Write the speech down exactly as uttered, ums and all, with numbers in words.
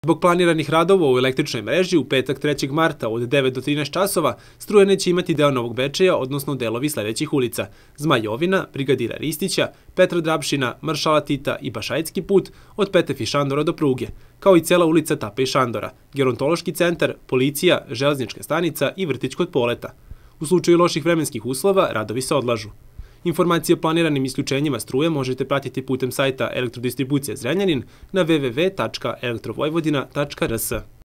Zbog planiranih radova u električnoj mreži u petak trećeg marta od devet do trinaest časova struja neće imati deo Novog Bečeja, odnosno delovi sledećih ulica: Zmajovina, Brigadira Ristića, Petra Drapšina, Maršala Tita i Bašaitski put od Petef i Šandora do pruge, kao i cela ulica Tape i Šandora, Gerontološki centar, policija, železnička stanica i vrtić kod Poleta. U slučaju loših vremenskih uslova radovi se odlažu. Informacije o planiranim isključenjima struje možete pratiti putem sajta Elektrodistribucije Zrenjanin na w w w tačka elektrovojvodina tačka r s.